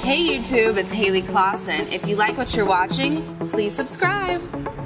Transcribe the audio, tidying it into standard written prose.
Hey YouTube, it's Hailey Clauson. If you like what you're watching, please subscribe.